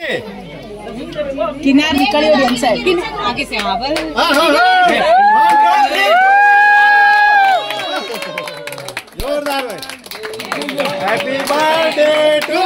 किनार निकली और ढंग से आगे से हाँ बल जोरदार हैप्पी बर्थडे टू